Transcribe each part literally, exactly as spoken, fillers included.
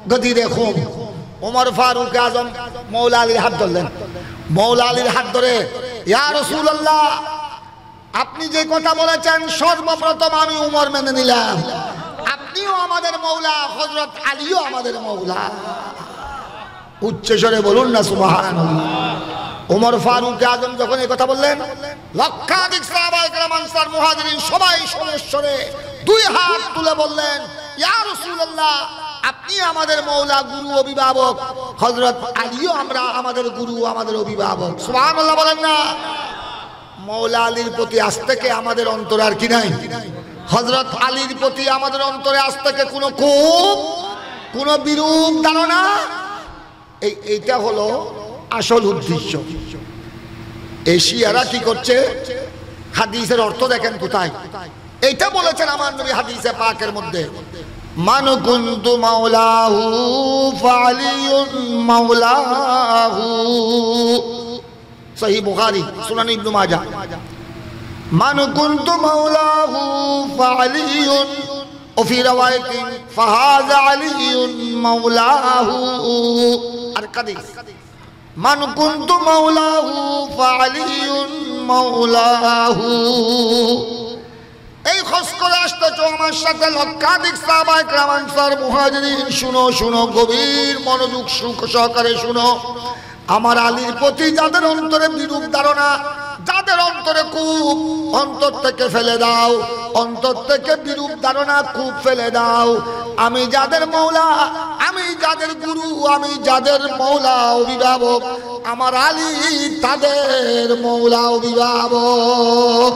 গদিরে খুম। ওমর ফারুক আজম মৌলা আলীর হাত ধরলেন। মৌলা আলীর হাত ধরে, ইয়া রাসূলুল্লাহ, আপনি যে কথা বলেছেন সর্বপ্রথম আমি উমর মেনে নিলাম। আপনিও আমাদের মৌলা, হযরত আলীও আমাদের মৌলা। উচ্চস্বরে বলুন না সুবহানাল্লাহ। ওমর ফারুক আজম যখন এই কথা বললেন, লক্ষাধিক সাহাবায়ে কেরাম আনসার মুহাজিরিন সবাই সমস্বরে দুই হাত তুলে বললেন, ইয়া রাসূলুল্লাহ, আপনি আমাদের মৌলা, গুরু, অভিভাবক। হযরত আলীও আমরা আমাদের গুরু, আমাদের অভিভাবক। সুবহানাল্লাহ বলেন না। মৌলা আলীর প্রতি আজ থেকে আমাদের অন্তরে আর কি নাই? হযরত আলীর প্রতি আমাদের অন্তরে আজ থেকে কোনো ক্ষোভ, কোনো বিরূপ ধারণা, এই এইটা হলো আসল উদ্দেশ্য। এশিয়ারা কি করছে? হাদিসের অর্থ দেখেন কোথায়। এইটা বলেছেন আমার নবী হাদিসে পাকের মধ্যে, মান কুনতু মাওলাহু ফালিয়ুন মাওলাহু। সহিহ বুখারী, সুনান ইবনে মাজাহ। মান কুনতু মাওলাহু ফালিয়ুন ও ফি রাওয়ায়াতিন ফাহাযা আলিয়ুন মাওলাহু। আর হাদিস, মান কুনতু মাওলাহু ফালিয়ুন মাওলাহু। এই খোঁজ করে আসতেছো আমার সাথে লক্ষাধিক সাহাবায়ে কেরাম আনসার মুহাজিরিন। শুনো শুনো, গভীর মনোযোগ সহকারে শুনো। আমার আলীর প্রতি যাদের অন্তরে বিরূপ ধারণা, যাদের অন্তরে খুব, অন্তর থেকে ফেলে দাও, অন্তর থেকে বিরূপ ধারণা খুব ফেলে দাও। আমি যাদের মৌলা, আমি যাদের গুরু, আমি যাদের মৌলা অভিভাবক, আমার আলী তাদের মৌলা অভিভাবক।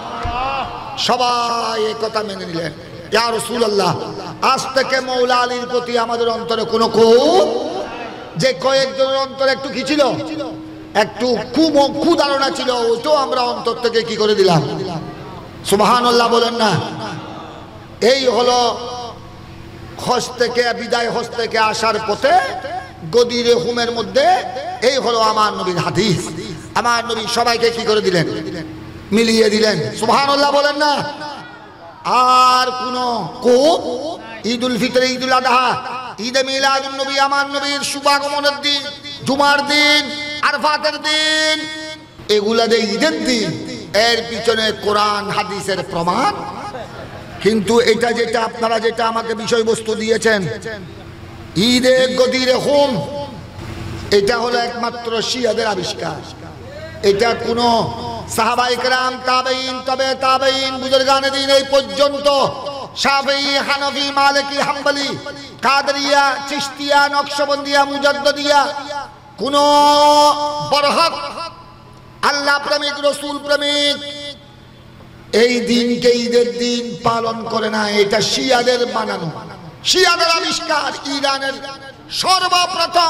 সবাই এই কথা মেনে নিলেন। ইয়া রাসূলুল্লাহ, আজ থেকে মৌলা আলীর প্রতি আমাদের অন্তরে কোনো ক্ষোভ, যে কয়েকজনের অন্তরে একটু কি ছিল, একটু কু ধারণা ছিল, ওটাও আমরা অন্তর থেকে কি করে দিলাম। সুবহানাল্লাহ বলেন না। এই হলো হজ থেকে বিদায়, হজ থেকে আসার পথে গদিরে হুমের মধ্যে এই হলো আমার নবীর হাদিস। আমার নবী সবাইকে কি করে দিলেন? মিলিয়ে দিলেন। সুবহানাল্লাহ বলেন না। আর কোন কোপ, ঈদুল ফিতর, ঈদুল আযহা, ঈদে মিলাদুন নবী, আমার নবীর শুভাগমনের দিন, জুমার দিন, আরফাতের দিন, এগুলা যে ঈদের দিন, এর পিছনে কোরআন হাদিসের প্রমাণ। কিন্তু এটা যেটা আপনারা যেটা আমাকে বিষয়বস্তু দিয়েছেন, ঈদে গদিরে হুম, এটা হলো একমাত্র শিয়াদের আবিষ্কার। এটা কোনো সাহাবায়ে কেরাম, তাবেঈন, তবে তাবেঈন, বুজুর্গানে দিন এই পর্যন্ত শাফিঈ, হানাফি, মালিকি, হাম্বলি, কাদরিয়া, চিশতিয়া, নকশবন্দিয়া, মুজাদ্দিদিয়া কোন বরহক আল্লাহ প্রেমিক, রসুল প্রেমিক এই দিনকে ঈদের দিন পালন করে না। এটা শিয়াদের বানানো, শিয়াদের আবিষ্কার। ইরানের সর্বপ্রথম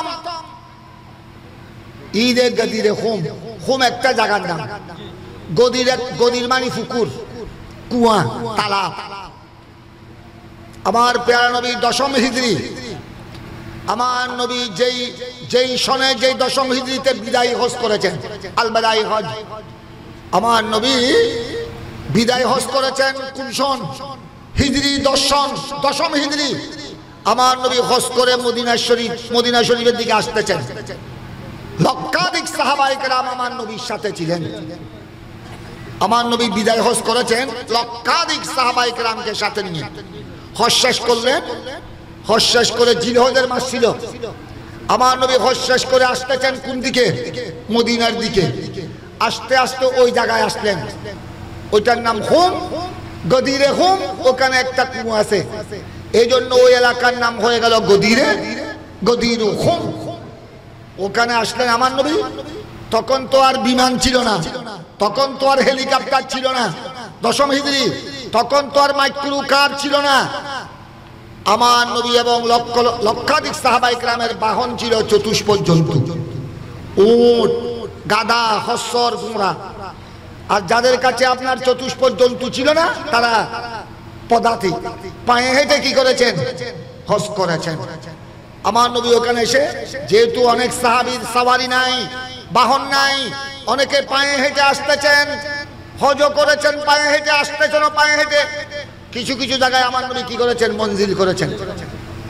ঈদে গদিরে হুম, হুম একটা জায়গার নাম। গদির, গদির মানে পুকুর, কুয়া, তালাব। আমার প্যারা নবী দশম হিজরি, আমার নবী যেই যেই সনে যেই দশম হিজরিতে বিদায় হজ করেছেন, আল বিদায় হজ, আমার নবী বিদায় হজ করেছেন কোন সন? হিজরি দশম, দশম হিজরি। আমার নবী হজ করে মদিনা শরীফ, মদিনা শরীফের দিকে আসতেছেন। লক্ষাধিক সাহাবায়ে কেরাম আমার নবীর সাথে ছিলেন। আমার নবী বিদায় হজ করেছেন লক্ষাধিক সাহাবায়ে কেরামকে সাথে নিয়ে। হজ শেষ করলেন, হজ শেষ করে জিলহজের মাস ছিল। আমার নবী হজ শেষ করে আসতেছেন কোন দিকে? মদিনার দিকে। আস্তে আস্তে ওই জায়গায় আসলেন, ওইটার নাম হুম, গদিরে হুম। ওখানে একটা কুয়া আছে, এই জন্য ওই এলাকার নাম হয়ে গেল গদিরে, গদির হুম। ওখানে আসলেন আমার নবী। তখন তো আর বিমান ছিল না, তখন তো আর হেলিকপ্টার ছিল না, দশম হিজরি। তখন তো আর মাইক্রো কার ছিল না। আমার নবী এবং লক্ষ লক্ষাধিক সাহাবায়ে কেরামের বাহন ছিল চতুষ্পদ জন্তু, উট, গাধা, খচ্চর, ঘোড়া। আর যাদের কাছে আপনার চতুষ্পদ জন্তু ছিল না, তারা পদাতিক, পায়ে হেঁটে কি করেছেন? হজ করেছেন। আমার নবী ওখানে এসে, যেহেতু অনেক সাহাবীর সাওয়ারি নাই, বাহন নাই, অনেকে পায়ে হেঁটে আসতেছেন, হজও করেছেন পায়ে হেঁটে, আসতেছেন পায়ে হেঁটে। কিছু কিছু জায়গায় আমার নবী কি করেছেন? মঞ্জিল করেছেন।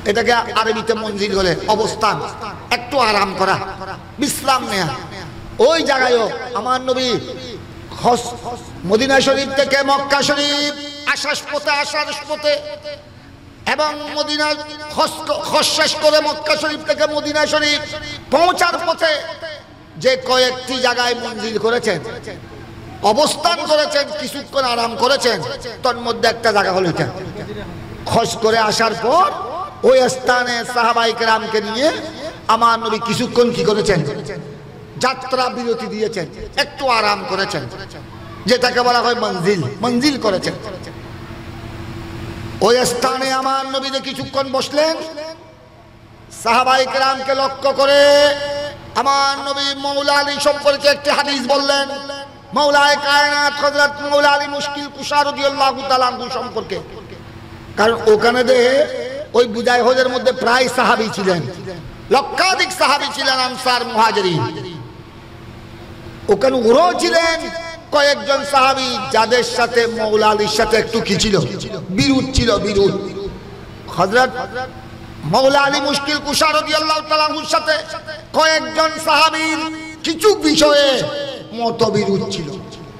এটাকে আরবিতে মঞ্জিল বলে, অবস্থান, একটু আরাম করা, বিশ্রাম নেয়া। ওই জায়গায়ও আমার নবী মদিনা শরীফ থেকে মক্কা শরীফ আসার পথে আসার পথে এবং মদিনা খস করে মক্কা শরীফ থেকে মদিনা শরীফ পৌঁছার পথে যে কয়েকটি জায়গায় মঞ্জিল করেছেন, অবস্থান করেছেন, কিছুক্ষণ আরাম করেছেন, তার মধ্যে একটা জায়গা হলো এটা। খস করে আসার পর ওই স্থানে সাহাবায়ে কেরামকে নিয়ে আমার নবী কিছুক্ষণ কি করেছেন, যাত্রা বিরতি দিয়েছেন, একটু আরাম করেছেন, যেটাকে বলা হয় মঞ্জিল, মঞ্জিল করেছেন। ওই স্থানে আমার নবী কিছুক্ষণ বসলেন, সাহাবায়ে কেরামকে লক্ষ্য করে আমার নবী মৌলা আলী সম্পর্কে একটি হাদিস বললেন, মৌলায়ে কায়নাত হযরত মৌলা আলী মুশকিল কুশা রাদিয়াল্লাহু তাআলা আনহু সম্পর্কে। কারণ ওখানে দে ওই বিদায় হজের মধ্যে প্রায় সাহাবী ছিলেন, লক্ষাধিক সাহাবী ছিলেন, আনসার মুহাজিরিন। ওখানে ওরাও ছিলেন কয়েকজন সাহাবী যাদের সাথে মৌলা আলীর সাথে একটু কি ছিল, বিরোধ ছিল, বিরোধ। হযরত মৌলা আলী মুশকিল কুশা রাদিয়াল্লাহু তাআলা আনহুর সাথে কয়েকজন সাহাবীর কিছু বিষয়ে মতবিরোধ ছিল।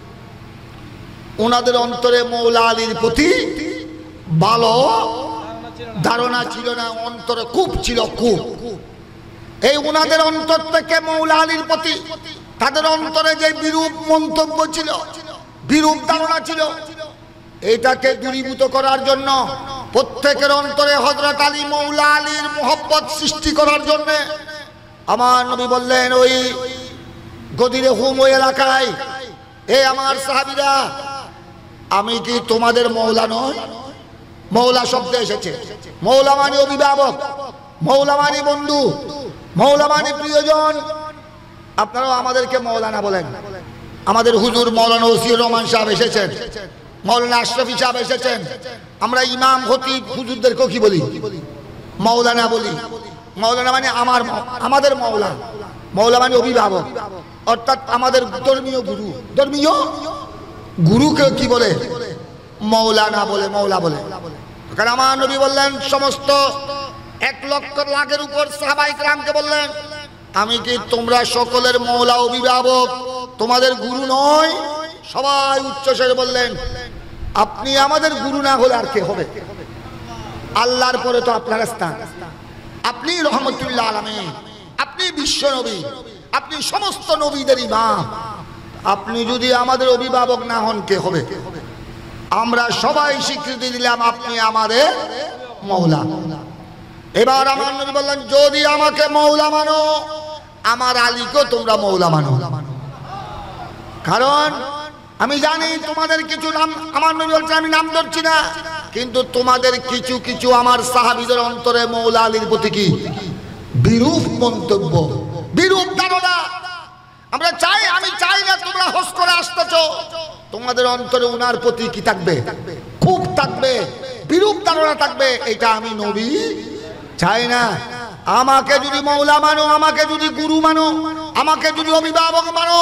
ওনাদের অন্তরে মৌলা আলীর প্রতি ভালো ধারণা ছিল না, অন্তরে খুব ছিল, খুব। এই ওনাদের অন্তর থেকে মৌলা আলীর প্রতি তাদের অন্তরে যে বিরূপ মন্তব্য ছিল, বিরূপ ধারণা ছিল, এটাকে দূরীভূত করার জন্য, প্রত্যেকের অন্তরে হযরত আলী মৌলা আলীর মোহব্বত সৃষ্টি করার জন্য আমার নবী বললেন, ওই গদিরে হুম ওই এলাকায়, এ আমার সাহাবীরা, আমি কি তোমাদের মৌলা নয়? মৌলা শব্দ এসেছে, মৌলা মানে অভিভাবক, মৌলা মানে বন্ধু, মৌলা মানে প্রিয়জন। আপনারাও আমাদেরকে মৌলানা বলেন। আমাদের হুজুর মৌলানা ওসিউর রহমান সাহেব এসেছেন, মৌলানা আশরাফি সাহেব এসেছেন। আমরা ইমাম খতিব হুজুরদেরকেও কি বলি? মৌলানা বলি। মৌলানা মানে আমার, আমাদের মৌলা, মৌলা মানে অভিভাবক, অর্থাৎ আমাদের ধর্মীয় গুরু। ধর্মীয় গুরুকে কি বলে? মৌলানা বলে, মৌলা বলে। কারণ আমার নবী বললেন, সমস্ত এক লক্ষ লাখের উপর সাহাবায়ে কেরামকে বললেন, আমি কি তোমরা সকলের মৌলা, অভিভাবক, তোমাদের গুরু নয়? সবাই উচ্চস্বরে বললেন, আপনি আমাদের গুরু না হলে আর কে হবে? আল্লাহর পরে তো আপনার স্থান, আপনি রহমতুল্লাহ আলামিন, আপনি বিশ্ব নবী, আপনি সমস্ত নবীদের ইমাম। আপনি যদি আমাদের অভিভাবক না হন, কে হবে? আমরা সবাই স্বীকৃতি দিলাম আপনি আমাদের মৌলা। এবার আমার নবী বললেন, যদি আমাকে মৌলা মানো, আমার আলীকেও তোমরা মৌলা মানো। কারণ আমি জানি তোমাদের কিছু নাম, আমার নবী বলছেন আমি নাম ধরছি না, কিন্তু তোমাদের কিছু কিছু আমার সাহাবীদের অন্তরে মৌলা আলীর প্রতি কি বিরূপ মন্তব্য, বিরূপ ধারণা। আমরা চাই, আমি চাই না তোমরা হজ করে আসতেছো, তোমাদের অন্তরে উনার প্রতি কি থাকবে? খুব থাকবে, বিরূপ ধারণা থাকবে। এটা আমি নবী চাই না। আমাকে যদি মৌলা মানো, আমাকে যদি গুরু মানো, আমাকে যদি অভিভাবক মানো,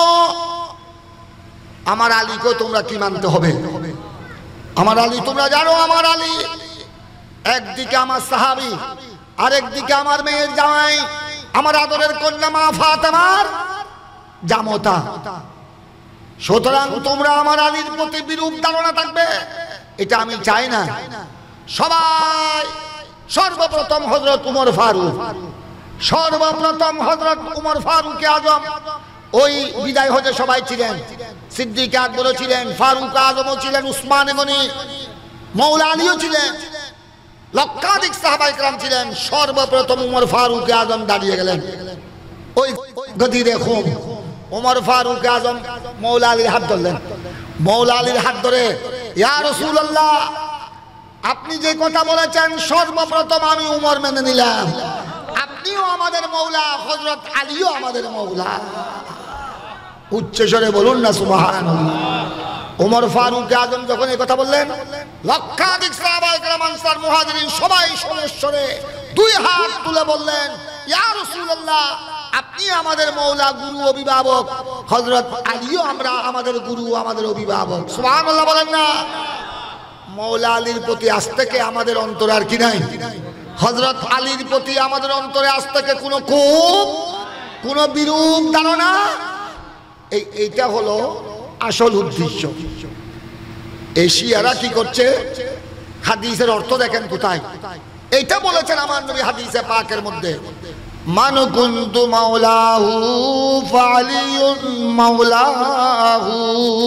আমার আলীকেও তোমরা কি মানতে হবে? আমার আলী তোমরা জানো, আমার আলী একদিকে আমার সাহাবী, আরেকদিকে আমার মেয়ের জামাই, আমার আদরের কন্যা মা ফাতেমার জামতা। সুতরাং তোমরা আমার আলীর প্রতি বিরূপ ধারণা থাকবে, এটা আমি চাই না। সবাই সর্বপ্রথম হযরত উমর ফারুক, সর্বপ্রথম হযরত উমর ফারুক আজম ওই বিদায় হজে সবাই ছিলেন, সিদ্দিক আকবরও ছিলেন, ফারুক আজমও ছিলেন, উসমান গনি, মৌলা আলীও ছিলেন, লক্ষাধিক সাহাবায়ে কেরাম ছিলেন। সর্বপ্রথম উমর ফারুক আজম দাঁড়িয়ে গেলেন ওই গদিরে খুম। উমর ফারুক আজম মৌলা আলীর হাত ধরলেন, মৌলা আলীর হাত ধরে, ইয়া রাসূলুল্লাহ, আপনি যে কথা বলেছেন সর্বপ্রথম আমি উমর মেনে নিলাম, আপনিও আমাদের মৌলা, হযরত আলীও আমাদের মৌলা। উচ্চস্বরে বলুন না সুবহানাল্লাহ। উমর ফারুক আজম যখন এই কথা বললেন, লক্ষাধিক সাহাবায়ে কেরাম, আনসার মুহাজিরিন সবাই সমস্বরে দুই হাত তুলে বললেন, ইয়া রাসূলুল্লাহ, আপনি আমাদের মৌলা, গুরু, অভিভাবক, হযরত আলীও আমরা আমাদের গুরু, আমাদের অভিভাবক। সুবহানাল্লাহ বলেন না। মৌলা আলীর প্রতি আজ থেকে আমাদের অন্তর আর কি নাই? হযরত আলীর প্রতি আমাদের অন্তরে আজ থেকে কোনো ক্ষোভ, কোনো বিরূপ ধারণা, এই এইটা হলো আসল উদ্দেশ্য। এই শিয়ারা কি করছে? হাদিসের অর্থ দেখেন কোথায়, এইটা বলেছেন আমার নবী হাদিসে পাকের মধ্যে, মান কুনতু মাওলাহু ফালিয়ুন মাওলাহু,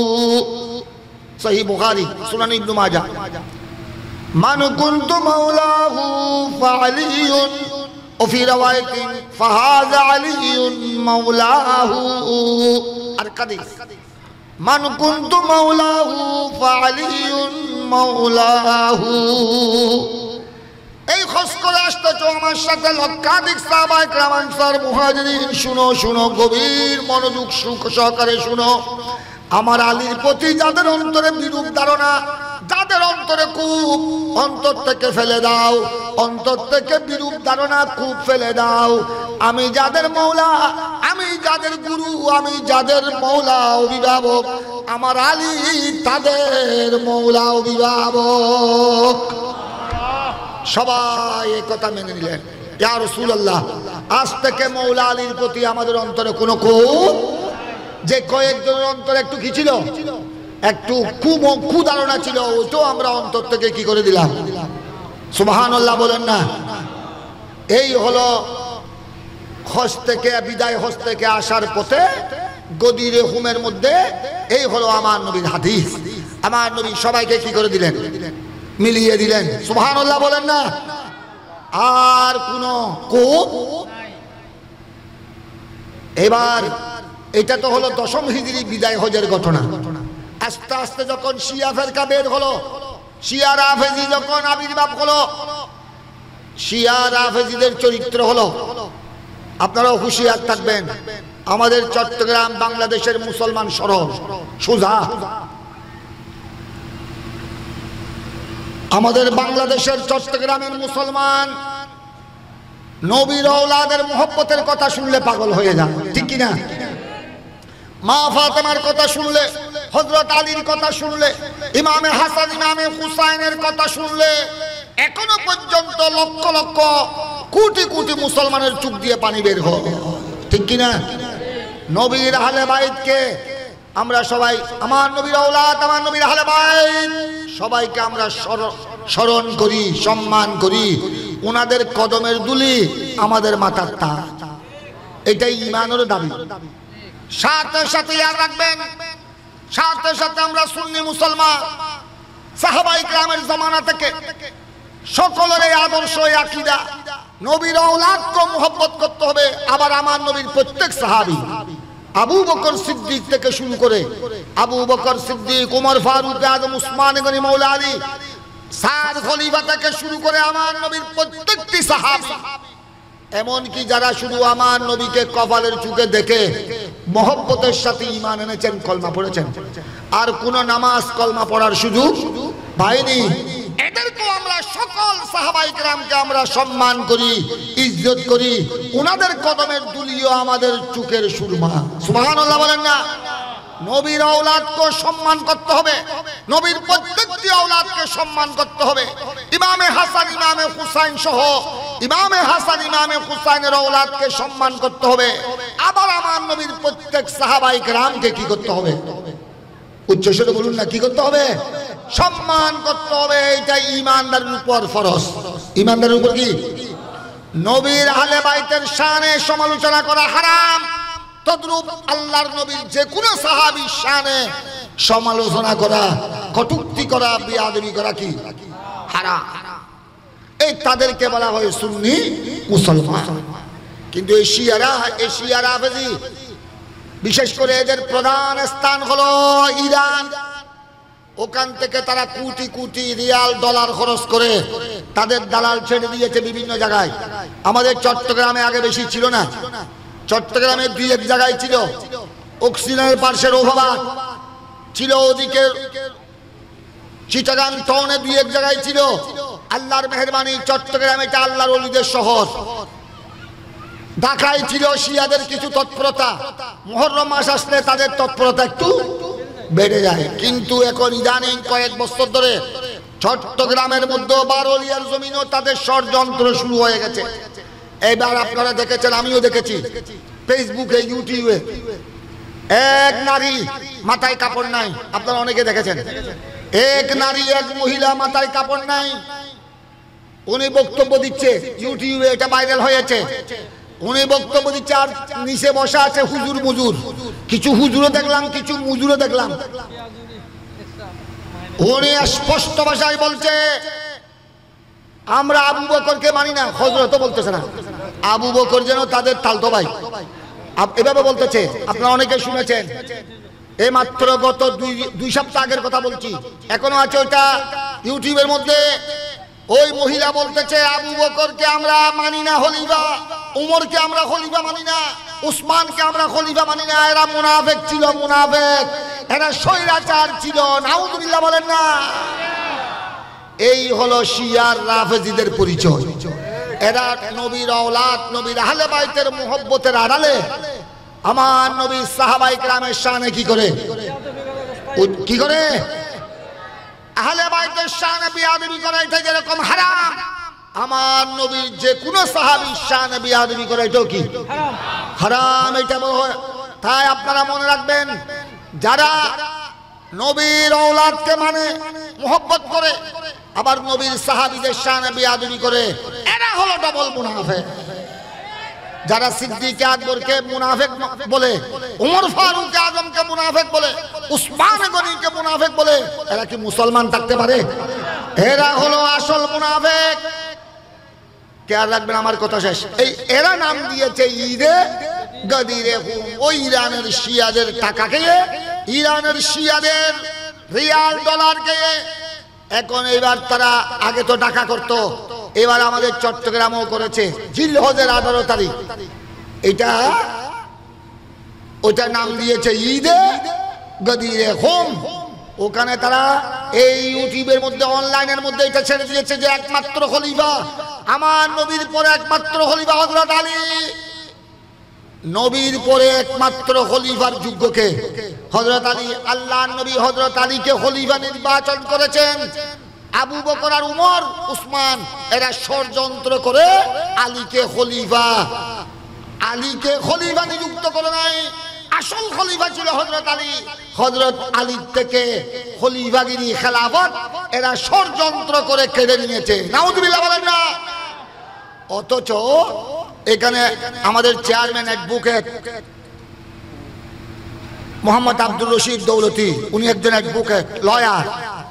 সহিহ বুখারী, সুনান ইবনে মাজাহ। মান কুনতু মাওলাহু ফালিয়ুন وفي روايه فهذا علي مولاه আর কাদিস মান কুনতু মাওলাহু ফালিয়ুন মাওলাহু। এই খোঁজ করে আসতেছ আমার সাথে লক্ষাধিক সাহাবা ইকরাম আনসার মুহাজিরিন, শুনো শুনো, গভীর মনোযোগ সহকারে শুনো। আমার আলীর প্রতি যাদের অন্তরে বিরূপ ধারণা, যাদের অন্তরে খুব, অন্তর থেকে ফেলে দাও, অন্তর থেকে বিরূপ ধারণা খুব ফেলে দাও। আমি যাদের মৌলা, আমি যাদের গুরু, আমি যাদের মৌলা অভিভাবক, আমার আলী তাদের মৌলা অভিভাবক। সবাই এই কথা মেনে নিলেন, ইয়া রাসূলুল্লাহ আজ থেকে মৌলা আলীর প্রতি আমাদের অন্তরে কোনো খুব, যে কয়েকজনের অন্তরে একটু কি ছিল, একটু খুব কু ধারণা ছিল, ওটাও আমরা অন্তর থেকে কি করে দিলাম। সুবহানাল্লাহ বলেন না। এই হলো হজ থেকে বিদায়, হজ থেকে আসার পথে গদিরে হুমের মধ্যে এই হলো আমার নবীর হাদিস। আমার নবী সবাইকে কি করে দিলেন, মিলিয়ে দিলেন। সুবহানাল্লাহ বলেন না। আর কোনো কোপ। এবার এটা তো হলো দশম হিজরি বিদায় হজের ঘটনা। আস্তে আস্তে যখন শিয়া ফেরকা বের হলো, শিয়া রাফেজি যখন আবির্ভাব হলো, শিয়া রাফেজিদের চরিত্র হলো, আপনারাও হুঁশিয়ার থাকবেন। আমাদের চট্টগ্রাম বাংলাদেশের মুসলমান সরল সোজা, আমাদের বাংলাদেশের চট্টগ্রামের মুসলমান নবীর আওলাদের মুহব্বতের কথা শুনলে পাগল হয়ে যায়, ঠিক কিনা? মা ফাতেমার কথা শুনলে, হযরত আলীর কথা শুনলে, ইমামে হাসান ইমামে হুসাইনের কথা শুনলে এখনো পর্যন্ত লক্ষ লক্ষ কোটি কোটি মুসলমানের চোখ দিয়ে পানি বের হয়, ঠিক কিনা? নবীর আহলে বাইতকে আমরা সবাই, আমার নবীর আওলাদ, আমার নবীর আহলে বাইত সবাইকে আমরা স্মরণ করি, সম্মান করি। ওনাদের কদমের দুলি আমাদের মাথার তাজ, এটাই ঈমানের দাবি। সাথে সাথে ইয়াদ রাখবেন, সাথে সাথে আমরা সুন্নি মুসলমান, সাহাবায়ে কেরামের জামানা থেকে সকলের এই আদর্শ, এই আকীদা, নবীর আওলাদকে মুহাব্বত করতে হবে। আবার আমার নবীর প্রত্যেক সাহাবী, আবু বকর সিদ্দিক থেকে শুরু করে আবু বকর সিদ্দিক, ওমর ফারুক আজম, উসমান গনি মৌলা আলী, সাদ খলিফা থেকে শুরু করে আমার নবীর প্রত্যেকটি সাহাবী, এমনকি যারা শুধু আমার নবীকে কপালের চুকে দেখে মহব্বতের সাথে ঈমান এনেছেন, কলমা পড়েছেন, আর কোন নামাজ কলমা পড়ার সুযোগ পায়নি, এদেরকেও আমরা সকল সাহাবায়ে কেরামকে আমরা সম্মান করি, ইজ্জত করি। ওনাদের কদমের দুলিও আমাদের চোখের সুরমা। সুবহানাল্লাহ বলেন না। নবীর আওলাদকে সম্মান করতে হবে, নবীর প্রত্যেকটি আওলাদকে সম্মান করতে হবে। ইমামে হাসান ইমামে হুসাইন সহ ইমামে হাসান ইমামে হুসাইনের আওলাদকে সম্মান করতে হবে। আবার আমার নবীর প্রত্যেক সাহাবায়ে কেরামকে কি করতে হবে? উচ্চস্বরে বলুন না, কি করতে হবে? সম্মান করতে হবে। এটা ঈমানদারের উপর ফরজ। ঈমানদারের উপর কি? নবীর আহলে বাইতের শানে সমালোচনা করা হারাম, তদ্রূপ আল্লাহর নবীর যে কোনো সাহাবীর শানে সমালোচনা করা, কটূক্তি করা, বেয়াদবি করা কি হারাম। এই তাদেরকে বলা হয় সুন্নি মুসলমান। কিন্তু এই শিয়ারা, এই শিয়া রাফেজি, বিশেষ করে এদের প্রধান স্থান হলো ইরান। ওখান থেকে তারা কোটি কোটি রিয়াল ডলার খরচ করে তাদের দালাল ছেড়ে দিয়েছে বিভিন্ন জায়গায়। আমাদের চট্টগ্রামে আগে বেশি ছিল না, চট্টগ্রামে দুই এক জায়গায় ছিল, অক্সিজেনের পার্শ্বের অভাব ছিল, ওদিকে চিটাগাং টাউনে দুই এক জায়গায় ছিল। আল্লাহর মেহেরবানি, চট্টগ্রাম এটা আল্লাহর ওলিদের শহর। ঢাকায় ছিল শিয়াদের কিছু তৎপরতা, মুহররম মাস আসলে তাদের তৎপরতা একটু বেড়ে যায়। কিন্তু এখন ইদানিং কয়েক বছর ধরে চট্টগ্রামের মধ্যে বারোলিয়ার জমিনও তাদের ষড়যন্ত্র শুরু হয়ে গেছে। এবার আপনারা দেখেছেন, আমিও দেখেছি ফেসবুকে, ইউটিউবে, এক নারী মাথায় কাপড় নাই, আপনারা অনেকে দেখেছেন, এক নারী এক মহিলা মাথায় কাপড় নাই, উনি বক্তব্য দিচ্ছে, ইউটিউবে এটা ভাইরাল হয়েছে, উনি বক্তব্য দিচ্ছে আর নিচে বসা আছে হুজুর মুজুর, কিছু হুজুরও দেখলাম, কিছু মুজুরও দেখলাম। উনি স্পষ্ট ভাষায় বলছে আমরা আবু বকরকে মানি না, হযরত বলতেছে না, আবু বকর যেন তাদের তালতো ভাই, এভাবে বলতেছে। আপনারা অনেকে শুনেছেন, এই মাত্র গত দুই দুই সপ্তাহ আগের কথা বলছি, এখনো আছে ওটা ইউটিউবের মধ্যে। ওই মহিলা বলতেছে আবু বকরকে আমরা মানি না খলিফা, উমরকে আমরা খলিফা মানি না, উসমানকে আমরা খলিফা মানি না, এরা মুনাফিক ছিল, মুনাফিক, এরা স্বৈরাচার ছিল। নাউযুবিল্লাহ বলেন না। এই হলো শিয়ার রাফেজিদের পরিচয়। এরা নবীর আওলাদ, নবীর আহলে বাইতের মুহাব্বতের আড়ালে আমার নবীর সাহাবায়ে কেরামের শানে কি করে কি করে আহলে বাইতের শানে বিয়াদবি করে, এটা যেরকম হারাম, আমার নবীর যে কোন সাহাবীর শানে বিয়াদবি করে এটাও কি হারাম। এটা তাই আপনারা মনে রাখবেন, যারা নবীর আওলাদকে মানে মুহাব্বত করে আবার নবীর সাহাবীদের শানে বিয়াদবি করে, এরা হলো ডবল মুনাফিক। যারা সিদ্দিক আকবরকে মুনাফিক বলে, উমর ফারুক আজমকে মুনাফিক বলে, উসমান গনিকে মুনাফিক বলে, এরা কি মুসলমান থাকতে পারে? এরা হলো আসল মুনাফিক। খেয়াল রাখবেন, আমার কথা শেষ। এই এরা নাম দিয়েছে ঈদে গদিরে হুম, ওই ইরানের শিয়াদের টাকা খেয়ে, ইরানের শিয়াদের রিয়াল ডলার খেয়ে। এখন এবার তারা, আগে তো টাকা করত, এবার আমাদের চট্টগ্রামও করেছে জিলহজের আঠারো তারিখ, এটা ওটা নাম দিয়েছে ঈদে গদিরে হুম। ওখানে তারা এই ইউটিউবের মধ্যে, অনলাইনের মধ্যে এটা ছেড়ে দিয়েছে যে একমাত্র খলিফা, আমার নবীর পরে একমাত্র খলিফা হযরত আলী, নবীর পরে একমাত্র খলিফার যোগ্যকে হযরত আলী। আল্লাহর নবী হযরত আলীকে খলিফা নির্বাচন করেছেন। আবু বকর আর উমর, উসমান এরা ষড়যন্ত্র করে আলীকে খলিফা, আলীকে খলিফা নিযুক্ত করে নাই। আসল খলিফা ছিল হযরত আলী। হযরত আলী থেকে খলিফাগিরি, খেলাফত এরা ষড়যন্ত্র করে কেড়ে নিয়েছে। নাউযুবিল্লাহ বলেন না। অথচ এখানে আমাদের চেয়ারম্যান অ্যাডভোকেট মোহাম্মদ আব্দুর রশিদ দৌলতি, উনি একজন অ্যাডভোকেট, লয়ার।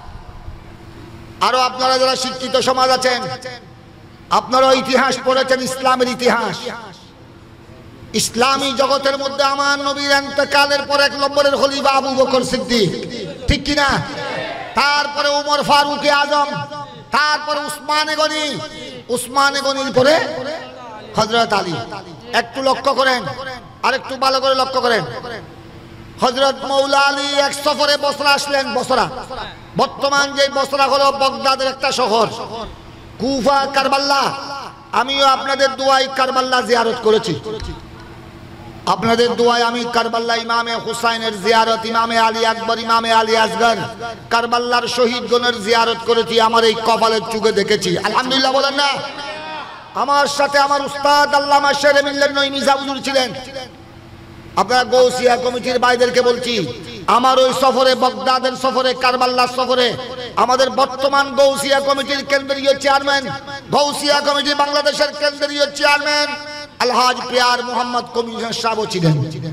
আরো আপনারা যারা শিক্ষিত সমাজ আছেন, আপনারা ইতিহাস পড়েছেন, ইসলামের ইতিহাস। ইসলামী জগতের মধ্যে আমার নবীর ইন্তেকালের পর এক নম্বরের খলিফা আবু বকর সিদ্দিক, ঠিক কিনা? তারপরে উমর ফারুক আজম, তারপরে উসমানে গনি, উসমানে গনির পরে হযরত আলী। একটু লক্ষ্য করেন, আর একটু ভালো করে লক্ষ্য করেন। হযরত মৌলা আলী এক সফরে বসরা আসলেন। বসরা বর্তমান যে বসরা হলো বাগদাদের একটা শহর, কুফা, কারবাল্লা। আমিও আপনাদের দোয়ায় কারবাল্লা জিয়ারত করেছি, আপনাদের দোয়ায় আমি কারবাল্লা ইমামে হুসাইনের জিয়ারত, ইমামে আলী আকবর, ইমামে আলী আসগর, কারবাল্লার শহীদগণের জিয়ারত করেছি। আমার এই কপালের চুকে দেখেছি, আলহামদুলিল্লাহ বলেন না। আমার সাথে আমার উস্তাদ আল্লামা শেরে মিল্লাত নঈমী হুজুর ছিলেন। আপনারা গৌসিয়া কমিটির ভাইদেরকে বলছি, আমার ওই সফরে, বাগদাদের সফরে, কারবাল্লার সফরে, আমাদের বর্তমান গৌসিয়া কমিটির কেন্দ্রীয় চেয়ারম্যান, গৌসিয়া কমিটি বাংলাদেশের কেন্দ্রীয় চেয়ারম্যান আলহাজ পিয়ার মোহাম্মদ কমিশনার সাহেব ছিলেন।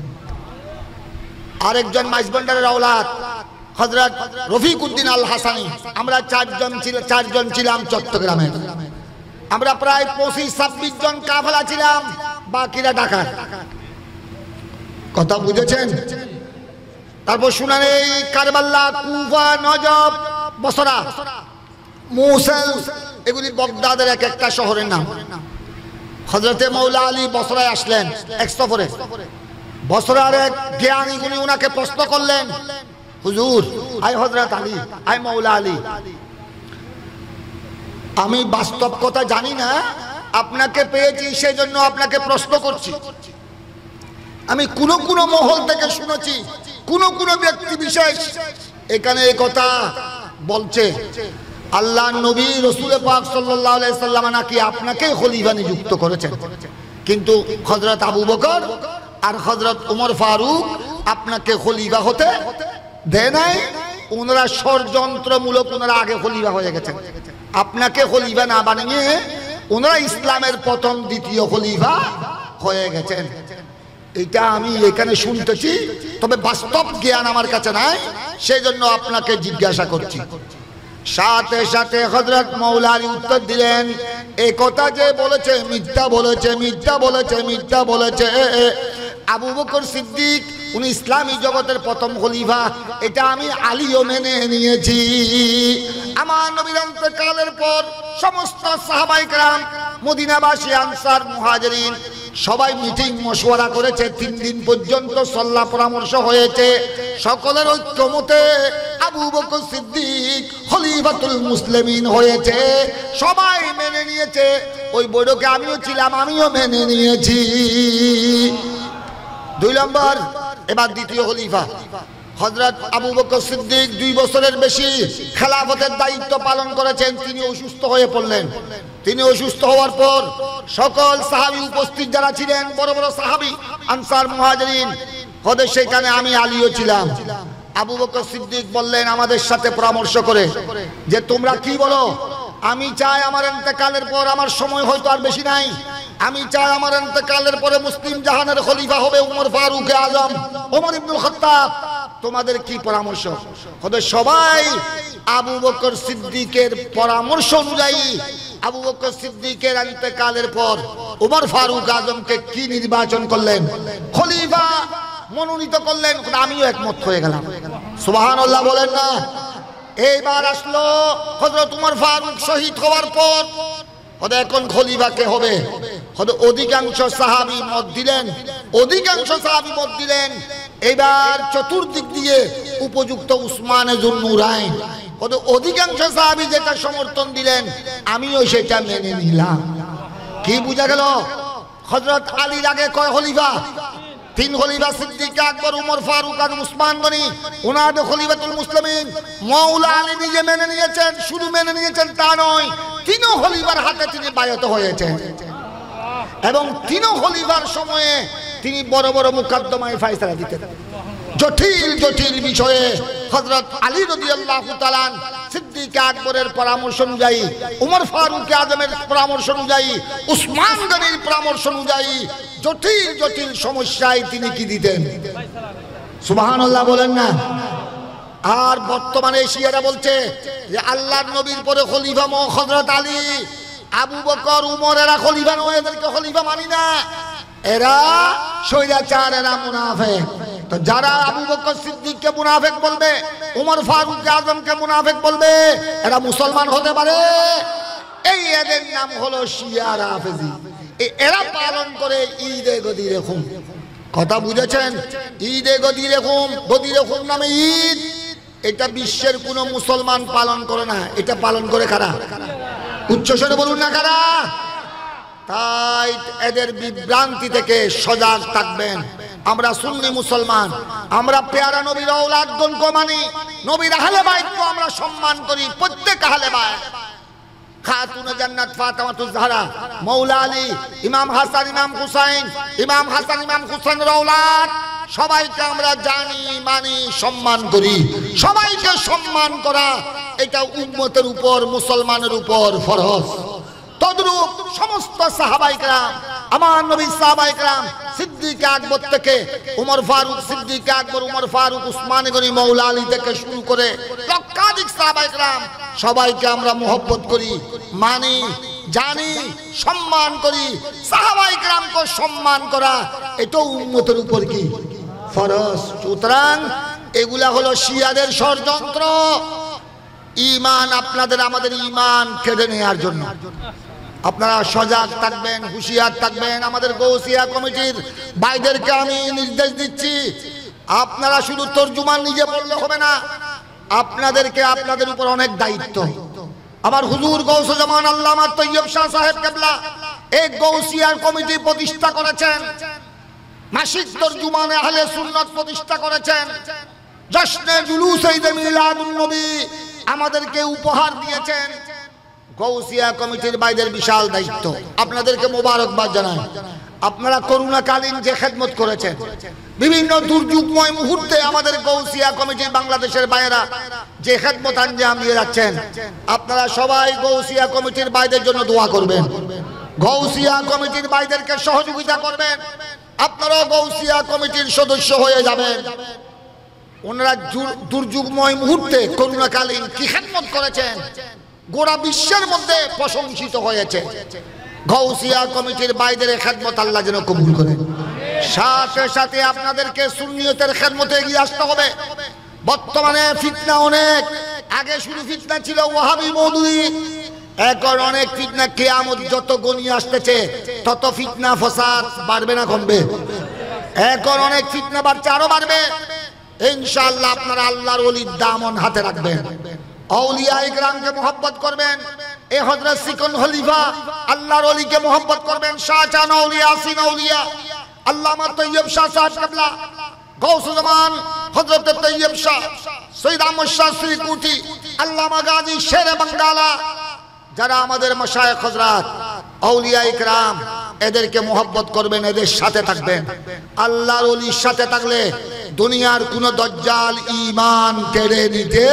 আরেকজন মাইজবান্ডারের আওলাদ হযরত রফিক উদ্দিন আল হাসানি। আমরা চারজন ছিল, চারজন ছিলাম চট্টগ্রামের। আমরা প্রায় পঁচিশ ছাব্বিশ জন কাফেলা ছিলাম, বাকিরা ঢাকার। কথা বুঝেছেন? তারপর শুনান, এই কারবাল্লা, কুফা, নজব, বসরা, মুসেল, এগুলি বাগদাদের এক একটা শহরের নাম। হযরতে মৌলা আলী বসরায় আসলেন এক সফরে। বসরার এক জ্ঞানী গুণী উনাকে প্রশ্ন করলেন, হুজুর, আই হযরত আলী, আই মৌলা আলী, আমি বাস্তব কথা জানি না, আপনাকে পেয়েছি সেই জন্য আপনাকে প্রশ্ন করছি। আমি কোন কোন মহল থেকে শুনেছি, কোন কোন ব্যক্তি বিশেষ এখানে এই কথা বলছে, আল্লাহ নবী রাসূল পাক সাল্লাল্লাহু আলাইহি সাল্লাম নাকি আপনাকে খলিফা নিযুক্ত করেছেন, কিন্তু হযরত আবু বকর আর হযরত ওমর ফারুক আপনাকে খলিফা হতে দেয় নাই। ওনারা ষড়যন্ত্রমূলক ওনারা আগে খলিফা হয়ে গেছেন। আপনাকে খলিফা না বানিয়ে ওনারা ইসলামের প্রথম দ্বিতীয় খলিফা হয়ে গেছেন। এটা আমি এখানে শুনতেছি, তবে বাস্তব জ্ঞান আমার কাছে নাই, সেই জন্য আপনাকে জিজ্ঞাসা করছি। সাথে সাথে হযরত মাওলা আলী উত্তর দিলেন, এই কথা যে বলেছে মিথ্যা বলেছে, মিথ্যা বলেছে, মিথ্যা বলেছে। আবু বকর সিদ্দিক উনি ইসলামী জগতের প্রথম খলিফা, এটা আমি আলীও মেনে নিয়েছি। আমার নবীর ইন্তেকালের পর সমস্ত সাহাবায়ে কেরাম, মদিনাবাসী, আনসার, মুহাজিরিন সবাই মিটিং মশওয়ারা করেছে। তিন দিন পর্যন্ত সল্লা পরামর্শ হয়েছে। সকলের ঐক্যমতে আবু বকর সিদ্দিক খলিফাতুল মুসলিমিন হয়েছে। সবাই মেনে নিয়েছে। ওই বৈঠকে আমিও ছিলাম, আমিও মেনে নিয়েছি। দুই নম্বর, এবার দ্বিতীয় খলিফা হযরত আবু বকর সিদ্দিক দুই বছরের বেশি খেলাফতের দায়িত্ব পালন করেছেন। তিনি অসুস্থ হয়ে পড়লেন। তিনি অসুস্থ হওয়ার পর সকল সাহাবী উপস্থিত যারা ছিলেন, বড় বড় সাহাবী, আনসার, মুহাজিরিন, ওদের সেখানে আমি আলীও ছিলাম। আবু বকর সিদ্দিক বললেন আমাদের সাথে পরামর্শ করে যে তোমরা কি বলো? আমি চাই আমার ইন্তেকালের পর, আমার সময় হয়তো আর বেশি নাই, আমি চাই আমার ইন্তেকালের পরে মুসলিম জাহানের খলিফা হবে উমর ফারুক আজম, ওমর ইবনুল খাত্তাব। তোমাদের কি পরামর্শ? ওদের সবাই আবু বকর সিদ্দিকের পরামর্শ অনুযায়ী আবু বকর সিদ্দিকের ইন্তেকালের পর ওমর ফারুক আজমকে কি নির্বাচন করলেন, খলিফা মনোনীত করলেন। আমিও একমত হয়ে গেলাম। সুবহানাল্লাহ বলেন না? এইবার আসলো হযরত ওমর ফারুক শহীদ হওয়ার পর, ওদের এখন খলিফা কে হবে? অধিকাংশ সাহাবী মত দিলেন, অধিকাংশ সাহাবী মত দিলেন এবার চতুর্দিক দিয়ে উপযুক্ত উসমান যুন্নুরাইন। ওদের অধিকাংশ সাহাবী যেটা সমর্থন দিলেন, আমিও সেটা মেনে নিলাম। কি বুঝা গেল? হযরত আলীর আগে কয় খলিফা? তিন খলিফা, সিদ্দিক আকবর, উমর ফারুক আর উসমান গনি। ওনাদের খলিফাতুল মুসলিমিন মাওলা আলী নিজে মেনে নিয়েছেন। শুধু মেনে নিয়েছেন তা নয়, তিনও খলিফার হাতে তিনি বায়াত হয়েছেন এবং তিনও খলিফার সময়ে তিনি বড় বড় মুকদ্দমায় ফয়সালা দিতেন। জটিল জটিল বিষয়ে হযরত আলী রাদিয়াল্লাহু তাআলা সিদ্দিক আকবরের পরামর্শ অনুযায়ী, উমর ফারুক আজমের পরামর্শ অনুযায়ী, উসমান গনির পরামর্শ অনুযায়ী জটিল জটিল সমস্যায় তিনি কি দিতেন? সুবহানাল্লাহ বলেন না? আর বর্তমানে শিয়ারা বলছে যে আল্লাহর নবীর পরে খলিফা মো হযরত আলী, আবু বকর, উমর এরা খলিফা নয়, এদেরকে খলিফা মানি না, এরা স্বৈরাচার, এরা মুনাফিক। তো যারা আবু বকর সিদ্দিককে মুনাফিক বলবে, উমর ফারুক আজমকে মুনাফিক বলবে, এরা মুসলমান হতে পারে? এই এদের নাম হলো শিয়া রাফেজি। এরা পালন করে ঈদে গদিরে খুম। কথা বুঝেছেন? ঈদে গদিরে খুম, গদিরে খুম নামে ঈদ, এটা বিশ্বের কোন মুসলমান পালন করে না। এটা পালন করে কারা? উচ্চস্বরে বলুন না কারা? তাই এদের বিভ্রান্তি থেকে সজাগ থাকবেন। আমরা সুন্নি মুসলমান, আমরা পেয়ারা নবীর ঔলাদগণকে মানি, নবীর আহলে বাইতকে আমরা সম্মান করি। প্রত্যেক আহলে বাইত, খাতুনে জান্নাত ফাতেমাতুজ জাহরা, মাওলা আলী, ইমাম হাসান, ইমাম হুসাইন, ইমাম হাসান, ইমাম হুসাইনের ঔলাদ, সবাইকে আমরা জানি, মানি, সম্মান করি। সবাইকে সম্মান করা এটা উম্মতের উপর, মুসলমানের উপর ফরজ। তদ্রূপ সমস্ত সাহাবায়ে কেরাম, আমার নবী সাহাবায়ে কেরাম, সিদ্দিক আকবর থেকে উমর ফারুক, সিদ্দিক আকবর, উমর ফারুক, উসমান গনি, মাওলা আলী থেকে শুরু করে লক্ষাধিক সাহাবায়ে কেরাম, সবাইকে আমরা মহব্বত করি, মানি, জানি, সম্মান করি। সাহাবায়ে কেরামকে সম্মান করা এটা উম্মতের উপর কি ফরজ। সুতরাং এগুলা হলো শিয়াদের ষড়যন্ত্র, ঈমান আপনাদের আমাদের ঈমান কেড়ে নেওয়ার জন্য। আপনারা সজাগ থাকবেন, হুঁশিয়ার থাকবেন। আমাদের গৌসিয়া কমিটির ভাইদেরকে আমি নির্দেশ দিচ্ছি, আপনারা শুধু তরজুমান নিজে বললে হবে না, আপনাদেরকে আপনাদের উপর অনেক দায়িত্ব। আমার হুজুর গৌস জামান আল্লামা তৈয়ব শাহ সাহেব কেবলা এক গৌসিয়ার কমিটি প্রতিষ্ঠা করেছেন, মাসিক তরজুমানে আহলে সুন্নাত প্রতিষ্ঠা করেছেন, জশ্নে জুলুস ঈদ মিলাদুন নবী আমাদেরকে উপহার দিয়েছেন। গৌসিয়া কমিটির বাইদের বিশাল দায়িত্ব, আপনাদেরকে মোবারকবাদ জানাই। আপনারা করোনাকালীন যে খেদমত করেছেন, বিভিন্ন দুর্যোগময় মুহূর্তে আমাদের গৌসিয়া কমিটির বাংলাদেশের বাইরা যে খেদমত আঞ্জাম দিয়ে যাচ্ছেন, আপনারা সবাই গৌসিয়া কমিটির বাইদের জন্য দোয়া করবেন, গৌসিয়া কমিটির বাইদেরকে সহযোগিতা করবেন। আপনারা গৌসিয়া কমিটির সদস্য হয়ে যাবেন। ওনারা দুর্যোগময় মুহূর্তে করোনাকালীন কি খেদমত করেছেন, গোটা বিশ্বের মধ্যে প্রশংসিত হয়েছে। গৌসিয়া কমিটির বাইদের খেদমত আল্লাহ যেন কবুল করেন। সাথে সাথে আপনাদেরকে সুন্নিয়তের খেদমতে এগিয়ে আসতে হবে। বর্তমানে ফিতনা অনেক, আগে শুধু ফিতনা ছিল ওয়াহাবি মওদুদি, এখন অনেক ফিতনা, কিয়ামত যত গনিয়ে আসতেছে তত ফিতনা ফসাদ বাড়বে না কমবে? এখন অনেক ফিতনা বাড়ছে, আরো বাড়বে ইনশাআল্লাহ। আপনারা আল্লাহর ওলির দামন হাতে রাখবেন, আউলিয়া ইকরামকে মোহাব্বত করবেন। এ হযরত সিকন খলিফা আল্লাহর ওলিকে মোহাব্বত করবেন। শাহজাহান আউলিয়া, আসিন আউলিয়া, আল্লামা তৈয়ব শাহ সাহেব কিবলা, গৌসুল জামান হযরত তৈয়ব শাহ, সৈয়দ আহমদ শাহ শ্রীকুটি, আল্লামা গাজী শেরে বাঙ্গালা, যারা আমাদের মাশায়েখ হযরত আউলিয়া ইকরাম, এদেরকে মোহাব্বত করবেন, এদের সাথে থাকবেন। আল্লাহর ওলির সাথে থাকলে দুনিয়ার কোন দজ্জাল ঈমান কেড়ে নিতে,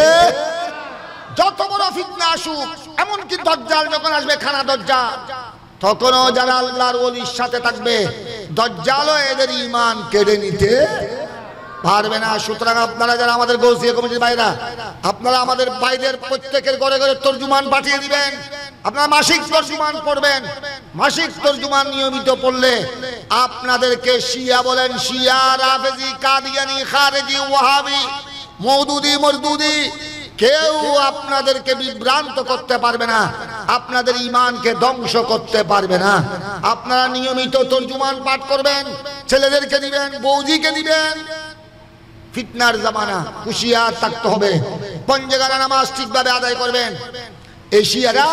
যত বড় ফিতনা আসুক, এমনকি দজ্জাল যখন আসবে, খানা দজ্জাল, তখনও যারা আল্লাহর ওলির সাথে থাকবে, দজ্জালও এদের ঈমান কেড়ে নিতে পারবে না। সুতরাং আপনারা যারা আমাদের গৌসিয়া কমিটির বাইরা, আপনারা আমাদের বাইদের প্রত্যেকের ঘরে ঘরে তরজুমান পাঠিয়ে দিবেন। আপনারা মাসিক তরজুমান পড়বেন। মাসিক তরজুমান নিয়মিত পড়লে আপনাদেরকে শিয়া বলেন, শিয়া, রাফেজি, কাদিয়ানি, খারেজি, ওয়াহাবি, মওদুদি, মরদুদি, কেউ আপনাদেরকে বিভ্রান্ত করতে পারবে না, আপনাদের ঈমানকে ধ্বংস করতে পারবে না। আপনারা নিয়মিত তরজুমান পাঠ করবেন, ছেলেদেরকে দিবেন, বৌজিকে দিবেন। ফিতনার জামানা, হুঁশিয়ার থাকতে হবে। পঞ্জেগানা নামাজ ঠিকভাবে আদায় করবেন। এই শিয়ারা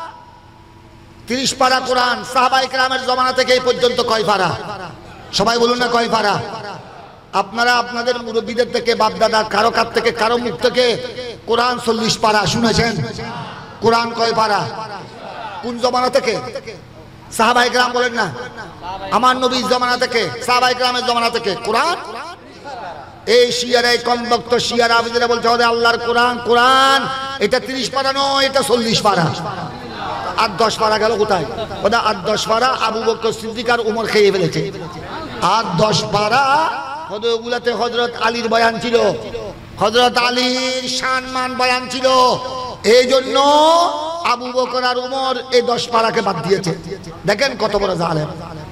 তিরিশ পারা কোরআন সাহাবায়ে কেরামের জমানা থেকে এই পর্যন্ত কয় পারা? সবাই বলুন না, কয় পারা? আপনারা আপনাদের মুরব্বীদের থেকে, বাপদাদা, কারো কাছ থেকে, কারো মুখ থেকে কোরআন চল্লিশ পারা শুনেছেন। কোরআন কয় পারা? কোন জমানা থেকে? সাহাবায়ে কেরাম বলেন না, আমার নবীর জমানা থেকে, সাহাবায়ে কেরামের জমানা থেকে কোরআন। এই শিয়ারা, এই কমবক্ত শিয়ারা আবিদরা বলছে আল্লাহর কোরআন, কোরআন এটা তিরিশ পারা নয়, এটা চল্লিশ পারা। আর দশ পারা গেল কোথায়? ওটা আর দশ পারা আবু বকর সিদ্দিক আর উমর খেয়ে ফেলেছে। আর দশ পারা ওগুলাতে হযরত আলীর বয়ান ছিল, হযরত আলীর সম্মান বয়ান ছিল। এই জন্য আবু বকর আর উমর এই দশ পারাকে বাদ দিয়েছে। দেখেন কত বড় জালেম।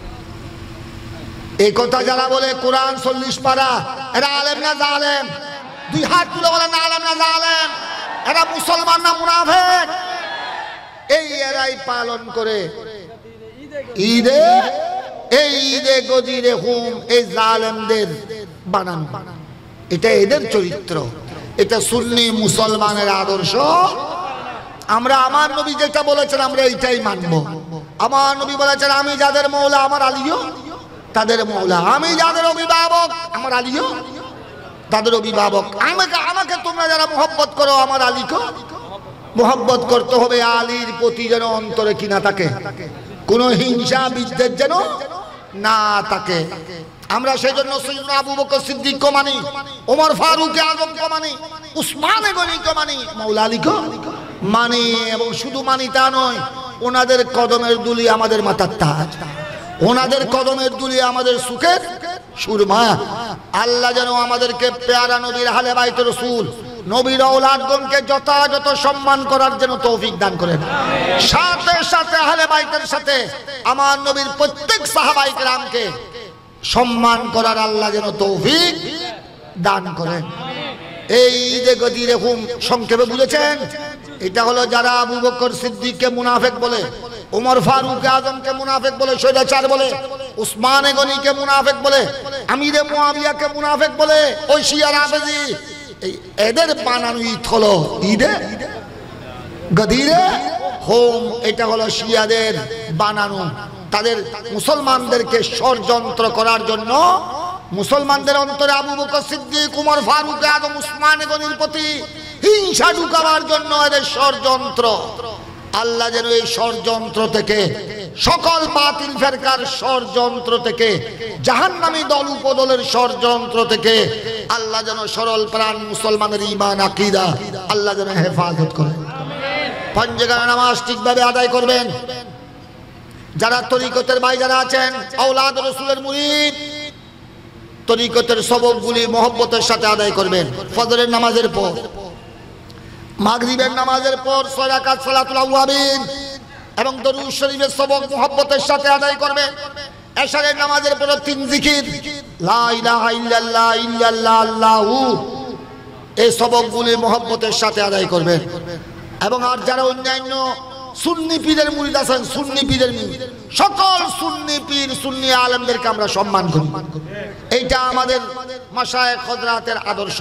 এই কথা যারা বলে কোরআন চল্লিশ পারা, এরা আলেম না জালেম? দুই হাত তুলে বলেন না আলেম না জালেম? এরা মুসলমান না মুনাফিক? এই এরাই পালন করে ঈদে, এই ঈদে গদিরে হুম, এই জালেমদের বানান। এটা এদের চরিত্র, এটা সুন্নি মুসলমানের আদর্শ। আমরা আমার নবী যেটা বলেছেন আমরা এইটাই মানব। আমার নবী বলেছেন, আমি যাদের মওলা আমার আলীও তাদের মওলা, আমি যাদের অভিভাবক আমার আলীও তাদের অভিভাবক। আমাকে আমাকে তোমরা যারা মোহব্বত করো আমার আলীকে মোহব্বত করতে হবে। আলীর প্রতি যেন অন্তরে কি না থাকে, কোন হিংসা বিদ্বেষ যেন না থাকে। আমরা সেজন্য সৈয়দনা আবু বকর সিদ্দিককে মানি, ওমর ফারুক আজমকে মানি, উসমান গনিকে মানি, মাওলা আলীকে মানি। এবং শুধু মানি তা নয়, ওনাদের কদমের দুলি আমাদের মাথার তাজ, ওনাদের কদমের দুলি আমাদের সুখের সুরমা। আল্লাহ যেন আমাদেরকে পেয়ারা নবীর আহলে বাইত রাসূল, নবীর আওলাদগণকে যথাযথ সম্মান করার জন্য তৌফিক দান করেন। সাথে সাথে আহলে বাইতের সাথে আমার নবীর প্রত্যেক সাহাবায়ে কেরামকে সম্মান করার আল্লাহ যেন তৌফিক দান করেন। এই ঈদে গদিরে হুম সংক্ষেপে বুঝেছেন, এটা হলো যারা আবু বকর সিদ্দিককে মুনাফিক বলে, ওমর ফারুক আজমকে মুনাফিক বলে, স্বৈরাচার বলে, উসমান গনিকে মুনাফিক বলে, আমিরে মুয়াবিয়াকে মুনাফিক বলে, ওই শিয়া রাফেজি, এদের বানানো ঈদ হলো ঈদে গদিরে হোম। এটা হলো শিয়াদের বানানো, তাদের মুসলমানদেরকে ষড়যন্ত্র করার জন্য মুসলমানদের অন্তরে আবু বকর সিদ্দিক, উমর ফারুক আজম, উসমান গনির প্রতি হিংসা ঢুকাবার জন্য এদের ষড়যন্ত্র। আল্লাহ যেন এই ষড়যন্ত্র থেকে, সকল বাতিল ফেরকার ষড়যন্ত্র থেকে, জাহান্নামী দল উপদলের ষড়যন্ত্র থেকে আল্লাহ যেন সরল প্রাণ মুসলমানের ঈমান আকীদা আল্লাহ যেন হেফাজত করেন। পাঁচওয়াক্ত নামাজ ঠিকভাবে আদায় করবেন। যারা তরিকতের ভাই যারা আছেন, আওলাদ রাসূলের মুরিদ, তরিকতের সবকগুলি মহব্বতের সাথে আদায় করবেন। ফজরের নামাজের পর, মাগরিবের নামাজের পর ছয় রাকাত সালাতুল আওয়াবিন এবং দরুদ শরীফের সবক মহব্বতের সাথে আদায় করবেন। এশারের নামাজের পর তিন জিকির, লা ইলাহা ইল্লাল্লাহ ইল্লাল্লাহ আল্লাহু, এই সবকগুলি মহব্বতের সাথে আদায় করবেন। এবং আর যারা অন্যান্য সুন্নি পীরের মুরিদ আছেন, সুন্নি পীরের মুরিদ, সকল সুন্নি পীর সুন্নি আলেমদেরকে আমরা সম্মান করি। এইটা আমাদের মাশায়েখ হযরতের আদর্শ।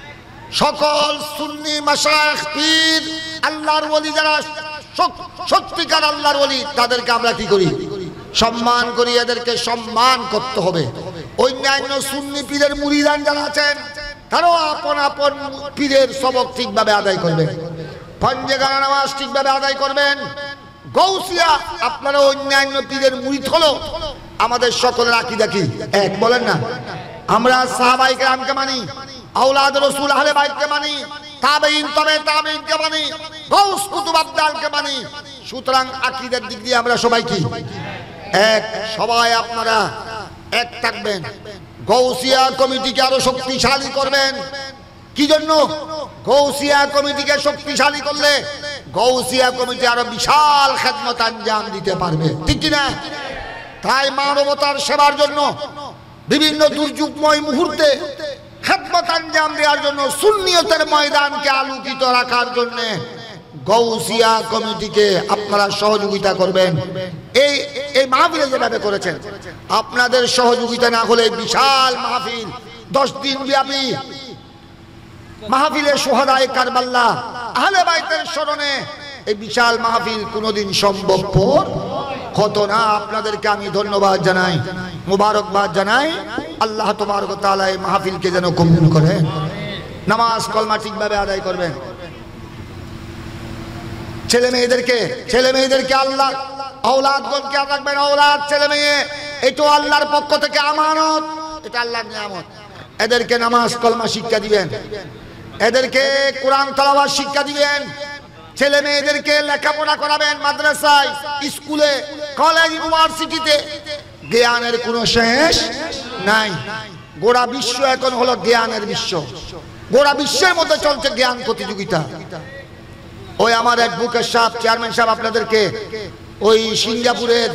সকল সুন্নি মাশায়েখ পীর আল্লাহর ওলি যারা সত্যিকার আল্লাহর ওলি, তাদেরকে আমরা কি করি? সম্মান করি। এদেরকে সম্মান করতে হবে। অন্যান্য সুন্নি পীরের মুরিদান যারা আছেন, তারাও আপন আপন পীরের সবক ঠিকভাবে আদায় করবেন। পাঁচওয়াক্ত নামাজ ঠিকভাবে আদায় করবেন। গৌসিয়া আপনারা অন্যান্য পীরের মুরিদ হলো, আমাদের সকলের আকীদা কি এক? বলেন না। আমরা সাহাবায়ে কেরামকে মানি, আওলাদ রাসূল আহলে বাইতকে মানি, তাবেঈন তবে তাবেঈনকে মানি, গাউস কুতুব আবদালকে মানি। সুতরাং আকীদার দিক দিয়ে আমরা সবাই কি এক? সবাই আপনারা এক থাকবেন। গৌসিয়া কমিটিকে আরো শক্তিশালী করবেন। কি জন্য? গৌসিয়া কমিটিকে শক্তিশালী করলে গৌসিয়া কমিটি আরো বিশাল খেদমত আঞ্জাম দিতে পারবে, ঠিক কি না? তাই মানবতার সেবার জন্য, বিভিন্ন দুর্যোগময় মুহূর্তে খেদমত আঞ্জাম দেওয়ার জন্য, সুন্নিয়তের ময়দানকে আলোকিত রাখার জন্য গৌসিয়া কমিটিকে আপনারা সহযোগিতা করবেন। এই এই মাহফিলে যেভাবে করেছেন, আপনাদের সহযোগিতা না হলে বিশাল মাহফিল, দশ দিন ব্যাপী মাহফিলে শুহাদায়ে কারবাল্লাহ আহলে বাইতের স্মরণে, এই বিশাল মাহফিল কোনোদিন সম্ভবপর হতো না। আপনাদেরকে আমি ধন্যবাদ জানাই, মুবারকবাদ জানাই। আল্লাহ তাবারক ওয়া তাআলা এই মাহফিলকে যেন কবুল করেন। নামাজ কলমা ঠিকভাবে আদায় করবেন। ছেলে মেয়েদেরকে ছেলে মেয়েদেরকে আল্লাহ আওলাদগণকে রাখবেন। আওলাদ ছেলে মেয়ে এটা আল্লাহর পক্ষ থেকে আমানত, এটা আল্লাহর নিয়ামত। এদেরকে নামাজ কলমা শিক্ষা দিবেন, এদেরকে কোরআন তেলাওয়াত শিক্ষা দিবেন। ছেলে মেয়েদেরকে লেখাপড়া করাবেন মাদ্রাসায়, স্কুলে, কলেজ, ইউনিভার্সিটিতে। জ্ঞানের কোনো শেষ নাই। গোটা বিশ্ব এখন হলো জ্ঞানের বিশ্ব। গোটা বিশ্বের মধ্যে চলছে জ্ঞান প্রতিযোগিতা। ওই আমার অ্যাডভোকেট সাহেব, চেয়ারম্যান সাহেব আপনাদেরকে ওই সিঙ্গাপুরের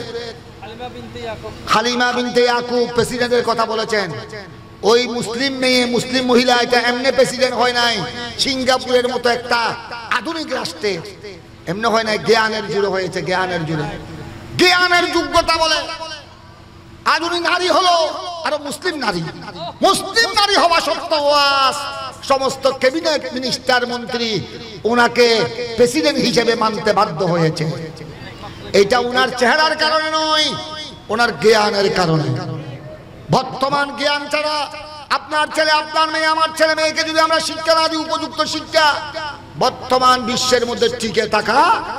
হালিমা বিনতে ইয়াকুব প্রেসিডেন্টের কথা বলেছেন। ওই মুসলিম মেয়ে, মুসলিম মহিলা, এটা এমনি প্রেসিডেন্ট হয় নাই। সিঙ্গাপুরের মতো একটা আধুনিক রাষ্ট্রে এমনি হয় নাই, জ্ঞানের জুড়ে হয়েছে। জ্ঞানের জুড়ে, জ্ঞানের যোগ্যতা বলে আধুনিক নারী হলো আর মুসলিম নারী। মুসলিম নারী হওয়া সত্ত্বেও সমস্ত ক্যাবিনেট মিনিস্টার মন্ত্রী ওনাকে প্রেসিডেন্ট হিসেবে মানতে বাধ্য হয়েছে। এটা ওনার চেহারার কারণে নয়, ওনার জ্ঞানের কারণে। বর্তমান জ্ঞান ছাড়া আপনার ছেলে, আপনার মেয়ে, আমার ছেলে মেয়েকে যদি আমরা শিক্ষা না দিই, উপযুক্ত শিক্ষা, বর্তমান বিশ্বের মধ্যে টিকে থাকা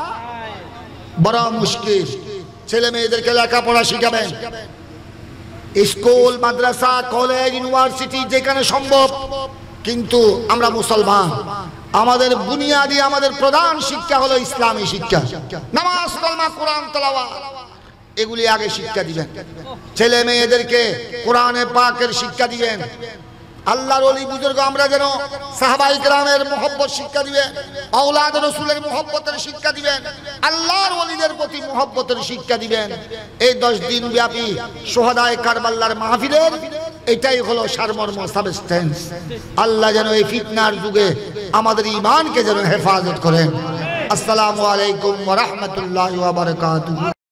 বড় মুশকিল। ছেলে মেয়েদেরকে লেখাপড়া শিখাবেন। স্কুল, মাদ্রাসা, কলেজ, ইউনিভার্সিটি যেখানে সম্ভব। কিন্তু আমরা মুসলমান, আমাদের বুনিয়াদি, আমাদের প্রধান শিক্ষা হলো ইসলামী শিক্ষা। নামাজ, কালমা, কোরআন তেলাওয়াত, এগুলি আগে শিক্ষা দিবেন। ছেলে মেয়েদেরকে কোরআনে পাকের শিক্ষা দিবেন। আল্লাহর ওলি বুজুর্গ আমরা যেন সাহাবায়ে কেরামের মহব্বত শিক্ষা দিবেন, আওলাদ রাসূলের মহব্বতের শিক্ষা দিবেন, আল্লাহর ওলিদের প্রতি মহব্বতের শিক্ষা দিবেন। এই দশ দিন ব্যাপী শুহাদায়ে কারবালার মাহফিলের এটাই হলো সারমর্ম, সাবস্টেন্স। আল্লাহ যেন এই ফিতনার যুগে আমাদের ঈমানকে যেন হেফাজত করেন। আসসালামু আলাইকুম ওয়া রাহমাতুল্লাহি ওয়া বারাকাতুহু।